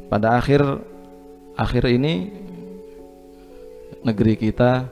pada akhir ini negeri kita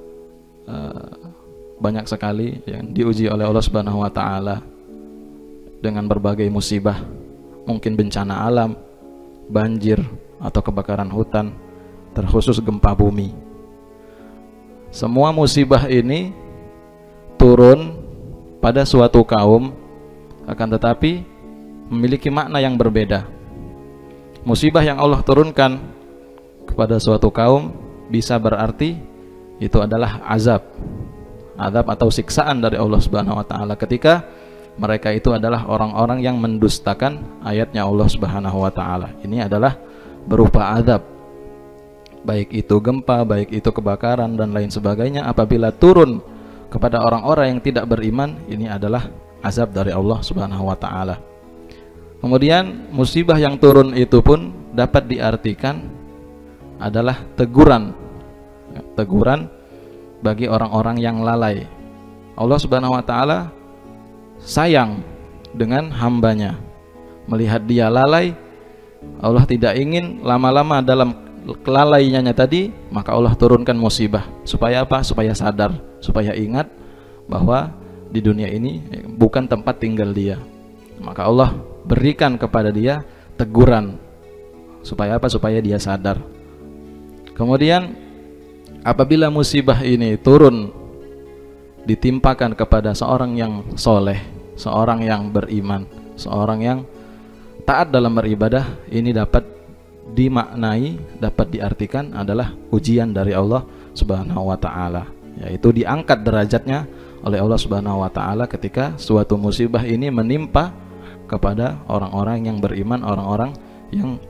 banyak sekali yang diuji oleh Allah Subhanahu wa taala dengan berbagai musibah, mungkin bencana alam, banjir atau kebakaran hutan, terkhusus gempa bumi. Semua musibah ini turun pada suatu kaum, akan tetapi memiliki makna yang berbeda. Musibah yang Allah turunkan kepada suatu kaum bisa berarti itu adalah azab atau siksaan dari Allah Subhanahu wa taala ketika mereka itu adalah orang-orang yang mendustakan ayatnya Allah Subhanahu wa taala. Ini adalah berupa azab, baik itu gempa, baik itu kebakaran dan lain sebagainya. Apabila turun kepada orang-orang yang tidak beriman, ini adalah azab dari Allah Subhanahu wa taala. Kemudian musibah yang turun itu pun dapat diartikan adalah teguran bagi orang-orang yang lalai. Allah Subhanahu wa taala sayang dengan hambanya. Melihat dia lalai, Allah tidak ingin lama-lama dalam kelalaiannya tadi, maka Allah turunkan musibah. Supaya apa? Supaya sadar, supaya ingat bahwa di dunia ini bukan tempat tinggal dia. Maka Allah berikan kepada dia teguran. Supaya apa? Supaya dia sadar. Kemudian apabila musibah ini turun ditimpakan kepada seorang yang soleh, seorang yang beriman, seorang yang taat dalam beribadah, ini dapat dimaknai, dapat diartikan adalah ujian dari Allah Subhanahu wa taala, yaitu diangkat derajatnya oleh Allah Subhanahu wa taala ketika suatu musibah ini menimpa kepada orang-orang yang beriman, orang-orang yang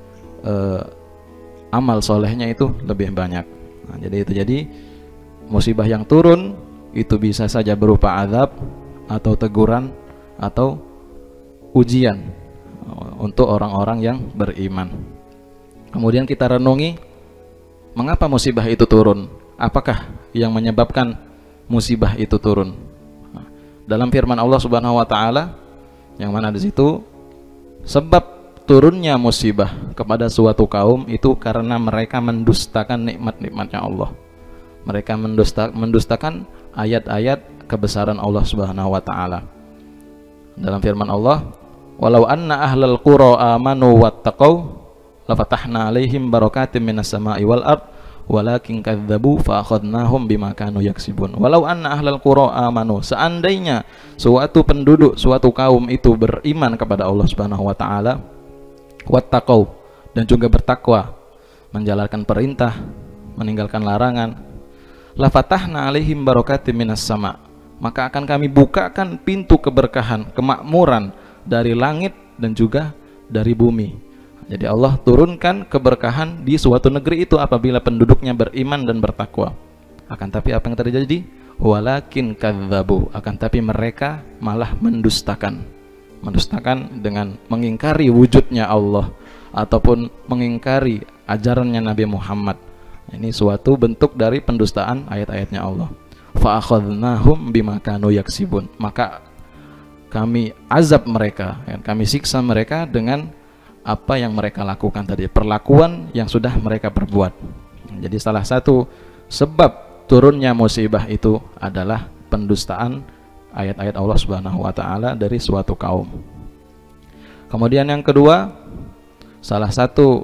amal solehnya itu lebih banyak. Nah, jadi musibah yang turun itu bisa saja berupa azab atau teguran atau ujian untuk orang-orang yang beriman. Kemudian kita renungi, mengapa musibah itu turun? Apakah yang menyebabkan musibah itu turun? Nah, dalam firman Allah Subhanahu wa taala yang mana di situ sebab turunnya musibah kepada suatu kaum itu karena mereka mendustakan nikmat-nikmatnya Allah. Mereka mendustakan ayat-ayat kebesaran Allah Subhanahu wa taala. Dalam firman Allah, "Walau anna ahlal qura amanu wattaqau lafatahna 'alaihim barakatim minas sama'i wal ard walakin kadzdzabu fa akhadnahum bima kanu yaksibun." Walau anna ahlal qura amanu, seandainya suatu penduduk, suatu kaum itu beriman kepada Allah Subhanahu wa taala, wattaqau, dan juga bertakwa, menjalankan perintah, meninggalkan larangan, lafatahna 'alaihim barakatim minas sama', maka akan kami bukakan pintu keberkahan, kemakmuran dari langit dan juga dari bumi. Jadi Allah turunkan keberkahan di suatu negeri itu apabila penduduknya beriman dan bertakwa. Akan tapi apa yang terjadi? Walakin kadzdzabu, akan tapi mereka malah mendustakan dengan mengingkari wujudnya Allah ataupun mengingkari ajarannya Nabi Muhammad. Ini suatu bentuk dari pendustaan ayat-ayatnya Allah. Fa akhadnahum bima kanu yaksibun, maka kami azab mereka, kami siksa mereka dengan apa yang mereka lakukan tadi, perlakuan yang sudah mereka perbuat. Jadi salah satu sebab turunnya musibah itu adalah pendustaan ayat-ayat Allah Subhanahu wa taala dari suatu kaum. Kemudian yang kedua, salah satu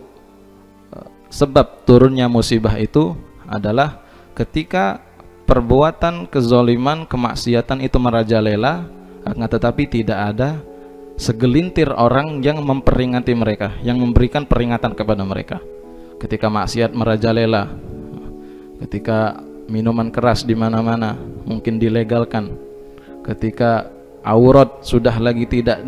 sebab turunnya musibah itu adalah ketika perbuatan kezaliman, kemaksiatan itu merajalela, akan tetapi tidak ada segelintir orang yang memperingati mereka, yang memberikan peringatan kepada mereka. Ketika maksiat merajalela, ketika minuman keras di mana-mana mungkin dilegalkan, ketika aurat sudah lagi tidak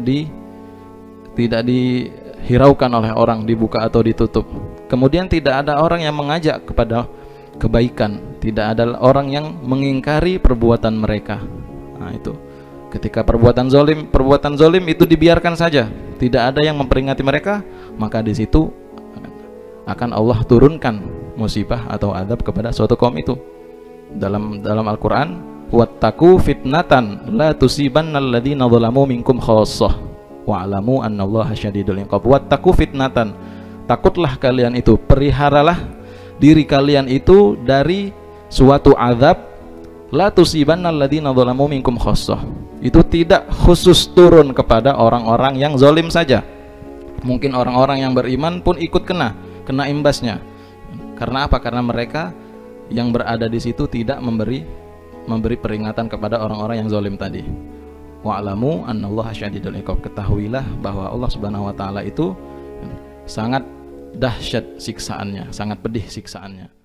dihiraukan oleh orang, dibuka atau ditutup, kemudian tidak ada orang yang mengajak kepada kebaikan, tidak ada orang yang mengingkari perbuatan mereka. Nah, itu ketika perbuatan zalim itu dibiarkan saja, tidak ada yang memperingati mereka, maka di situ akan Allah turunkan musibah atau azab kepada suatu kaum itu. Dalam Al-Qur'an, wattaqu fitnatan la tusibannal ladzina zalamu minkum khassah wa'lamu annallaha syadidul iqab. Wattaqu fitnatan, takutlah kalian itu, periharalah diri kalian itu dari suatu azab, la tusibannal ladzina dzalamu minkum khassah. Itu tidak khusus turun kepada orang-orang yang zalim saja. Mungkin orang-orang yang beriman pun ikut kena imbasnya. Karena apa? Karena mereka yang berada di situ tidak memberi peringatan kepada orang-orang yang zalim tadi. Wa'lamu annallaha syadidul iqab. Ketahuilah bahwa Allah Subhanahu wa taala itu sangat dahsyat siksaannya, sangat pedih siksaannya.